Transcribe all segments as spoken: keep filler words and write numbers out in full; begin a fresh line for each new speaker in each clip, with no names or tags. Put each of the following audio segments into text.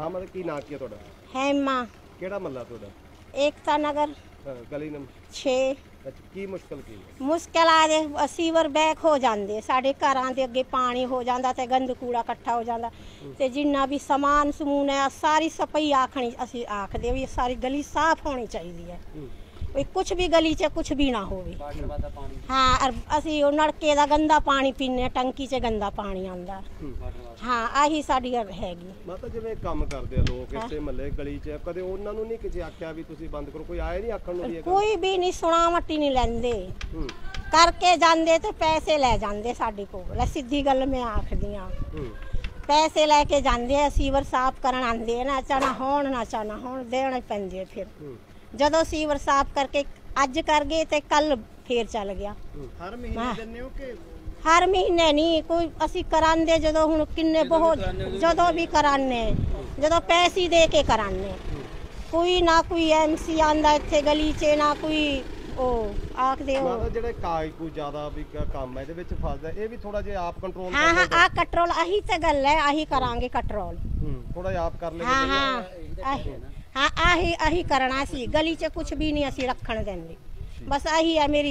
हाँ मतलब की ना किया थोड़ा
हेमा
केड़ा महल्ला थोड़ा
एकता नगर
गली नंबर
छे
अच्छा की मुश्किल की
मुश्किल आ जे सीवर बैक हो जाते साढ़े घरां दे अगे पानी हो जाता ते गंद कूड़ा इकट्ठा हो जाता ते जिन्ना भी समान समून है सारी सफाई आखनी असी आखदे भी सारी गली साफ होनी चाहिए है कोई कुछ भी गली च कुछ भी ना हो। हाँ और असी नलके का गंदा पानी पीने टंकी च गंदा पानी आंदा। हाँ आही साडी हैगी
माता जिवें काम करदे लोग इस महल्ले गली च कदे उन्हां नूं नहीं किसी आख्या भी तुसीं बंद करो कोई आए नहीं आखण नूं
कोई भी नहीं सुनावटी नहीं लैंदे करके जांदे ते पैसे लै जांदे साडे कोल सीधी गल मैं आखदी हां पैसे लैके जांदे सीवर साफ करन आंदे ना चाना होण ना चाना होण देणे पैंदे फिर ਜਦੋਂ ਸੀਵਰ ਸਾਫ਼ ਕਰਕੇ ਅੱਜ ਕਰ ਗਏ ਤੇ ਕੱਲ ਫੇਰ ਚੱਲ ਗਿਆ।
ਹਰ ਮਹੀਨੇ ਦਿੰਨੇ ਹੋ ਕਿ
ਹਰ ਮਹੀਨੇ ਨਹੀਂ ਕੋਈ ਅਸੀਂ ਕਰਾਂਦੇ ਜਦੋਂ ਹੁਣ ਕਿੰਨੇ ਬਹੁਤ ਜਦੋਂ ਵੀ ਕਰਾਂਨੇ ਜਦੋਂ ਪੈਸੇ ਦੇ ਕੇ ਕਰਾਂਨੇ ਕੋਈ ਨਾ ਕੋਈ ਐਮਸੀ ਆਂਦਾ ਇੱਥੇ ਗਲੀ 'ਚ ਨਾ ਕੋਈ ਉਹ ਆਖਦੇ ਹੋ
ਮਾਤਾ ਜਿਹੜੇ ਕਾਗਜ਼ ਕੋਈ ਜ਼ਿਆਦਾ ਵੀ ਕੰਮ ਹੈ ਇਹਦੇ ਵਿੱਚ ਫਸਦਾ ਇਹ ਵੀ ਥੋੜਾ ਜਿਹਾ ਆਪ ਕੰਟਰੋਲ
ਹਾਂ ਹਾਂ ਆ ਕੰਟਰੋਲ ਆਹੀ ਤੇ ਗੱਲ ਹੈ ਆਹੀ ਕਰਾਂਗੇ ਕੰਟਰੋਲ
ਥੋੜਾ ਜਿਹਾ ਆਪ ਕਰ ਲੈ
ਹਾਂ ਹਾਂ हाँ आही आही करना सी गली च कुछ भी नहीं असी रखण देंगे बस आही है मेरी।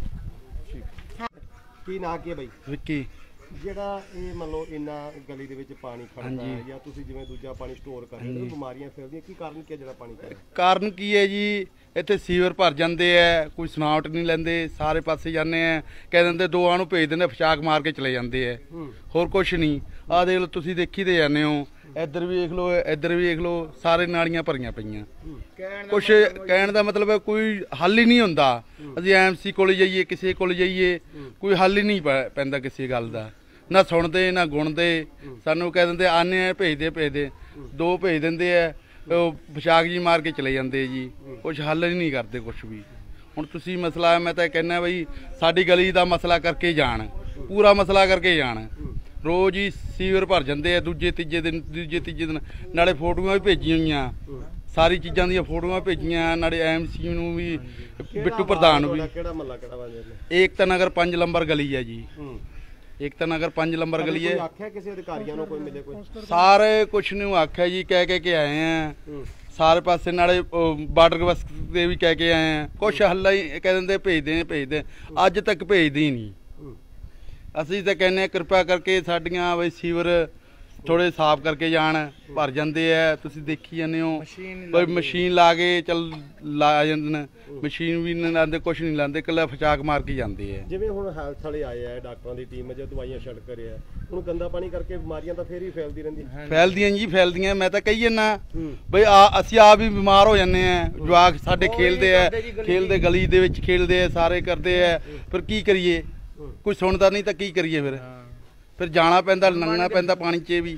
की ना की भाई
विक्की
ਜਿਹੜਾ ਇਹ ਮੰਨ ਲਓ ਇੰਨਾ ਗਲੀ ਦੇ ਵਿੱਚ ਪਾਣੀ ਖੜਦਾ ਹੈ ਜਾਂ ਤੁਸੀਂ ਜਿਵੇਂ ਦੂਜਾ ਪਾਣੀ ਸਟੋਰ ਕਰ ਰਹੇ ਹੋ ਬਿਮਾਰੀਆਂ ਫੈਲਦੀਆਂ ਕੀ ਕਾਰਨ ਕੀ ਜਿਹੜਾ ਪਾਣੀ ਖੜਦਾ
ਕਾਰਨ ਕੀ ਹੈ ਜੀ ਇੱਥੇ ਸੀਵਰ ਭਰ ਜਾਂਦੇ ਐ ਕੋਈ ਸੁਨਾਵਟ ਨਹੀਂ ਲੈਂਦੇ ਸਾਰੇ ਪਾਸੇ ਜਾਂਦੇ ਆ ਕਹਿ ਦਿੰਦੇ ਦੋਆਂ ਨੂੰ ਭੇਜ ਦਿੰਦੇ ਫਸ਼ਾਕ ਮਾਰ ਕੇ ਚਲੇ ਜਾਂਦੇ ਐ ਹੋਰ ਕੁਛ ਨਹੀਂ ਆਹ ਦੇਖ ਲਓ ਤੁਸੀਂ ਦੇਖੀ ਤੇ ਜਾਂਦੇ ਹੋ ਇੱਧਰ ਵੀ ਦੇਖ ਲਓ ਇੱਧਰ ਵੀ ਦੇਖ ਲਓ ਸਾਰੇ ਨਾਲੀਆਂ ਭਰੀਆਂ ਪਈਆਂ ਕੁਛ ਕਹਿਣ ਦਾ ਮਤਲਬ ਹੈ ਕੋਈ ਹੱਲ ਹੀ ਨਹੀਂ ਹੁੰਦਾ ਅਸੀਂ ਐਮਸੀ ਕੋਲ ਜਾਈਏ ਕਿਸੇ ਕੋਲ ਜਾਈਏ ਕੋਈ ਹੱਲ ਹੀ ਨਹੀਂ ਪੈਂਦਾ ਕਿਸੇ ਗੱਲ ਦਾ ਨਾ ਸੁਣਦੇ ਨਾ ਗੁਣਦੇ ਸਾਨੂੰ ਕਹਿ ਦਿੰਦੇ ਆਨੇ ਆ ਭੇਜਦੇ ਭੇਜਦੇ ਦੋ ਭੇਜ ਦਿੰਦੇ ਆ ਉਹ ਪੋਸ਼ਾਕ ਜੀ ਮਾਰ ਕੇ ਚਲੇ ਜਾਂਦੇ ਜੀ ਕੁਛ ਹੱਲ ਹੀ ਨਹੀਂ ਕਰਦੇ ਕੁਛ ਵੀ। ਹੁਣ ਤੁਸੀਂ ਮਸਲਾ ਮੈਂ ਤਾਂ ਕਹਿੰਦਾ ਬਈ ਸਾਡੀ ਗਲੀ ਦਾ ਮਸਲਾ ਕਰਕੇ ਜਾਣ ਪੂਰਾ ਮਸਲਾ ਕਰਕੇ ਜਾਣ ਰੋਜ਼ ਹੀ ਸੀਵਰ ਭਰ ਜਾਂਦੇ ਆ ਦੂਜੇ ਤੀਜੇ ਦਿਨ ਦੂਜੇ ਤੀਜੇ ਦਿਨ ਨਾਲੇ ਫੋਟੋਆਂ ਵੀ ਭੇਜੀਆਂ ਹੋਈਆਂ ਸਾਰੀ ਚੀਜ਼ਾਂ ਦੀਆਂ ਫੋਟੋਆਂ ਭੇਜੀਆਂ ਨਾਲੇ ਐਮਸੀ ਨੂੰ ਵੀ ਬਿੱਟੂ ਪ੍ਰਧਾਨ ਨੂੰ ਵੀ।
ਕਿਹੜਾ ਮਹੱਲਾ ਕਿਹੜਾ ਵਾਂਜੇ
ਏਕਤਾ ਨਗਰ ਪੰਜ ਨੰਬਰ ਗਲੀ ਹੈ ਜੀ ਏਕਤਾ ਨਗਰ ਪੰਜ ਨੰਬਰ ਗਲੀ ਹੈ।
ਆਖਿਆ ਕਿਸੇ ਅਧਿਕਾਰੀਆਂ ਨੂੰ ਕੋਈ ਮਿਲੇ ਕੋਈ
ਸਾਰੇ ਕੁਛ ਨੂੰ ਆਖਿਆ ਜੀ ਕਹਿ ਕਹਿ ਕੇ ਆਏ ਆ ਸਾਰੇ ਪਾਸੇ ਨਾਲੇ ਬਾਰਡਰ ਗਵਸ ਦੇ ਵੀ ਕਹਿ ਕੇ ਆਏ ਆ ਕੁਛ ਹੱਲ ਹੀ ਕਹਿ ਦਿੰਦੇ ਭੇਜਦੇ ਭੇਜਦੇ ਅੱਜ ਤੱਕ ਭੇਜਦੇ ਹੀ ਨਹੀਂ। ਅਸੀਂ ਤਾਂ ਕਹਿੰਦੇ ਕਿਰਪਾ ਕਰਕੇ ਸਾਡੀਆਂ ਬਈ ਸੀਵਰ ਥੋੜੇ ਸਾਫ਼ ਕਰਕੇ ਜਾਣ ਭਰ ਜਾਂਦੇ ਆ ਤੁਸੀਂ ਦੇਖੀ ਜਾਂਦੇ ਹੋ ਕੋਈ ਮਸ਼ੀਨ ਲਾ ਕੇ ਚੱਲ ਲਾ ਜਾਂਦੇ ਨੇ ਮਸ਼ੀਨ ਵੀ ਨਹੀਂ ਲਾਉਂਦੇ ਕੁਛ ਨਹੀਂ ਲਾਉਂਦੇ ਇਕੱਲਾ ਫਚਾਕ ਮਾਰ ਕੇ ਜਾਂਦੇ ਆ।
ਜਿਵੇਂ ਹੁਣ ਹੈਲਥ ਵਾਲੇ ਆਏ ਆ ਡਾਕਟਰਾਂ ਦੀ ਟੀਮ ਜੇ ਦਵਾਈਆਂ ਛਿੜਕ ਰਿਹਾ ਹੁਣ ਗੰਦਾ ਪਾਣੀ ਕਰਕੇ ਬਿਮਾਰੀਆਂ ਤਾਂ ਫੇਰ ਹੀ ਫੈਲਦੀ ਰਹਿੰਦੀ
ਫੈਲਦੀਆਂ ਜੀ ਫੈਲਦੀਆਂ ਮੈਂ ਤਾਂ ਕਹੀ ਜਾਂਦਾ ਬਈ ਆ ਅਸੀਂ ਆਪ ਵੀ ਬਿਮਾਰ ਹੋ ਜਾਂਦੇ ਆ ਜਵਾਕ ਸਾਡੇ ਖੇਲਦੇ ਆ ਖੇਲਦੇ ਗਲੀ ਦੇ ਵਿੱਚ ਖੇਲਦੇ ਆ ਸਾਰੇ ਕਰਦੇ ਆ ਫਿਰ ਕੀ ਕਰੀਏ ਕੋਈ ਸੁਣਦਾ ਨਹੀਂ ਤਾਂ ਕੀ ਕਰੀਏ ਫਿਰ ਫਿਰ ਜਾਣਾ ਪੈਂਦਾ ਲੰਘਣਾ ਪੈਂਦਾ ਪਾਣੀ 'ਚ ਵੀ।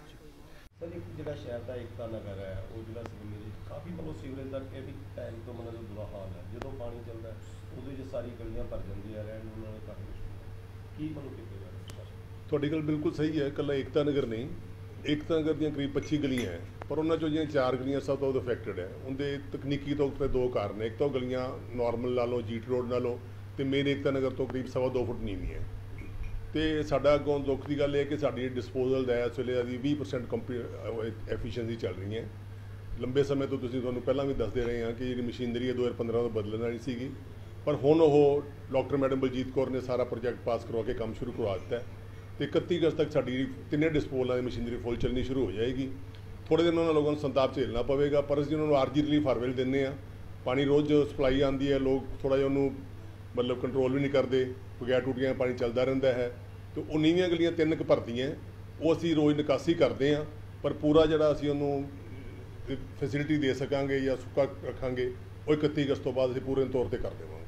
ਜਿਹੜਾ ਸ਼ਹਿਰ ਦਾ ਏਕਤਾ ਨਗਰ ਹੈ ਉਹ ਜਿਹੜਾ ਸੀਵਰੇਜ ਕਾਫੀ ਮਤਲਬ ਸੀਵਰੇਜ ਦਾ ਕਾਫੀ ਟਾਈਮ ਤੋਂ ਮਤਲਬ ਬੁਰਾ ਹਾਲ ਹੈ ਜਦੋਂ ਪਾਣੀ ਚੱਲਦਾ ਉਹਦੇ 'ਚ ਸਾਰੀ ਗਲੀਆਂ ਭਰ ਜਾਂਦੀਆਂ ਰਹਿਣ ਨੂੰ ਉਹਨਾਂ ਦਾ ਕੀ ਮਤਲਬ ਕੀਤਾ ਜਾਵੇ।
ਤੁਹਾਡੀ ਗੱਲ ਬਿਲਕੁਲ ਸਹੀ ਹੈ ਇਕੱਲਾ ਏਕਤਾ ਨਗਰ ਨਹੀਂ ਏਕਤਾ ਨਗਰ ਦੀਆਂ ਕਰੀਬ ਪੱਚੀ ਗਲੀਆਂ ਹੈ ਪਰ ਉਹਨਾਂ 'ਚੋਂ ਜਿਹੜੀਆਂ ਚਾਰ ਗਲੀਆਂ ਸਭ ਤੋਂ ਅਫੈਕਟਡ ਹੈ ਉਹਦੇ ਤਕਨੀਕੀ ਤੌਰ 'ਤੇ ਦੋ ਕਾਰਨ ਇੱਕ ਤਾਂ ਗਲੀਆਂ ਨਾਰਮਲ ਲਾ ਲਓ ਜੀਟ ਰੋਡ ਨਾਲੋਂ ਤੇ ਮੇਨ ਏਕਤਾ ਨਗਰ ਤੋਂ ਕਰੀਬ ਸਵਾ ਦੋ ਫੁੱਟ ਨੀਵੀਂ ਹੈ ਤੇ ਸਾਡਾ ਅੱਗੋਂ ਦੁੱਖ ਦੀ ਗੱਲ ਇਹ ਕਿ ਸਾਡੀ ਡਿਸਪੋਜ਼ਲ ਦਾ ਇਸ ਵੇਲੇ ਅਸੀਂ ਵੀਹ ਪਰਸੈਂਟ ਕੰਪੀ ਐਫੀਸ਼ੀਐਂਸੀ ਚੱਲ ਰਹੀ ਹੈ। ਲੰਬੇ ਸਮੇਂ ਤੋਂ ਤੁਸੀਂ ਤੁਹਾਨੂੰ ਪਹਿਲਾਂ ਵੀ ਦੱਸਦੇ ਰਹੇ ਹਾਂ ਕਿ ਜਿਹੜੀ ਮਸ਼ੀਨਰੀ ਹੈ ਦੋ ਹਜ਼ਾਰ ਪੰਦਰਾਂ ਤੋਂ ਬਦਲਣ ਵਾਲੀ ਸੀਗੀ ਪਰ ਹੁਣ ਉਹ ਡਾਕਟਰ ਮੈਡਮ ਬਲਜੀਤ ਕੌਰ ਨੇ ਸਾਰਾ ਪ੍ਰੋਜੈਕਟ ਪਾਸ ਕਰਵਾ ਕੇ ਕੰਮ ਸ਼ੁਰੂ ਕਰਵਾ ਦਿੱਤਾ ਤੇ ਇਕੱਤੀ ਅਗਸਤ ਤੱਕ ਸਾਡੀ ਤਿੰਨੇ ਡਿਸਪੋਜ਼ਲਾਂ ਦੀ ਮਸ਼ੀਨਰੀ ਫੁੱਲ ਚੱਲਣੀ ਸ਼ੁਰੂ ਹੋ ਜਾਏਗੀ। ਥੋੜ੍ਹੇ ਦਿਨ ਉਹਨਾਂ ਲੋਕਾਂ ਨੂੰ ਸੰਤਾਪ ਝੇਲਣਾ ਪਵੇਗਾ ਪਰ ਅਸੀਂ ਉਹਨਾਂ ਨੂੰ ਆਰਜੀ ਰਿਲੀਫ ਹਰ ਵੇਲੇ ਦਿੰਦੇ ਹਾਂ। ਪਾਣੀ ਰੋਜ਼ ਸਪਲਾਈ ਆਉਂਦੀ ਹੈ ਲੋਕ ਥੋੜ੍ਹਾ ਜਿਹਾ ਉਹਨੂੰ ਮਤਲਬ ਕੰਟਰੋਲ ਵੀ ਨਹੀਂ ਕਰਦੇ ਬਗੈਰ ਟੂਟੀਆਂ ਪਾਣੀ ਚੱਲਦਾ ਰਹਿੰਦਾ ਹੈ ਤੇ ਉਹ ਨੀਵੀਆਂ ਗਲੀਆਂ ਤਿੰਨ ਕੁ ਭਰਦੀਆਂ ਉਹ ਅਸੀਂ ਰੋਜ਼ ਨਿਕਾਸੀ ਕਰਦੇ ਹਾਂ ਪਰ ਪੂਰਾ ਜਿਹੜਾ ਅਸੀਂ ਉਹਨੂੰ ਫੈਸਿਲਿਟੀ ਦੇ ਸਕਾਂਗੇ ਜਾਂ ਸੁੱਕਾ ਰੱਖਾਂਗੇ ਉਹ ਇਕੱਤੀ ਅਗਸਤ ਤੋਂ ਬਾਅਦ ਅਸੀਂ ਪੂਰੇ ਤੌਰ 'ਤੇ ਕਰ ਦੇਵਾਂਗੇ।